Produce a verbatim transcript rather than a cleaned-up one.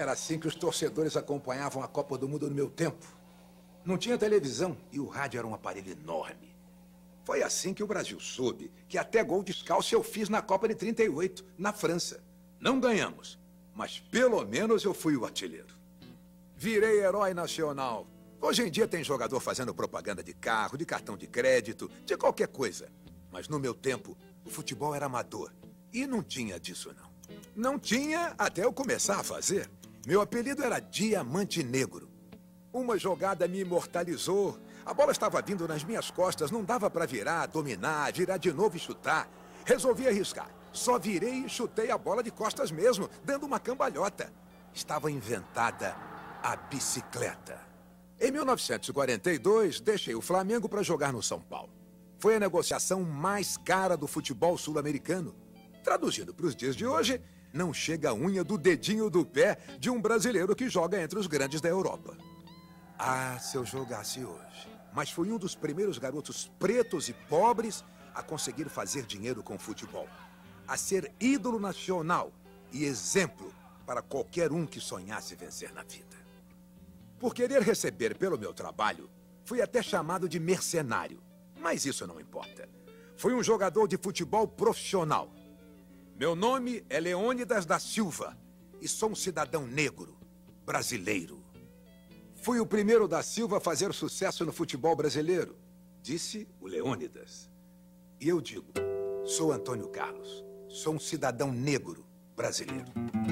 Era assim que os torcedores acompanhavam a Copa do Mundo no meu tempo. Não tinha televisão e o rádio era um aparelho enorme. Foi assim que o Brasil soube que até gol descalço eu fiz na Copa de trinta e oito, na França. Não ganhamos, mas pelo menos eu fui o artilheiro. Virei herói nacional. Hoje em dia tem jogador fazendo propaganda de carro, de cartão de crédito, de qualquer coisa. Mas no meu tempo, o futebol era amador. E não tinha disso, não. Não tinha até eu começar a fazer. Meu apelido era Diamante Negro. Uma jogada me imortalizou. A bola estava vindo nas minhas costas, não dava para virar, dominar, virar de novo e chutar. Resolvi arriscar. Só virei e chutei a bola de costas mesmo, dando uma cambalhota. Estava inventada a bicicleta. Em mil novecentos e quarenta e dois, deixei o Flamengo para jogar no São Paulo. Foi a negociação mais cara do futebol sul-americano. Traduzindo para os dias de hoje, não chega a unha do dedinho do pé de um brasileiro que joga entre os grandes da Europa. Ah, se eu jogasse hoje. Mas fui um dos primeiros garotos pretos e pobres a conseguir fazer dinheiro com futebol. A ser ídolo nacional e exemplo para qualquer um que sonhasse vencer na vida. Por querer receber pelo meu trabalho, fui até chamado de mercenário. Mas isso não importa. Fui um jogador de futebol profissional. Meu nome é Leônidas da Silva e sou um cidadão negro, brasileiro. Fui o primeiro da Silva a fazer sucesso no futebol brasileiro, disse o Leônidas. E eu digo, sou Antônio Carlos, sou um cidadão negro brasileiro.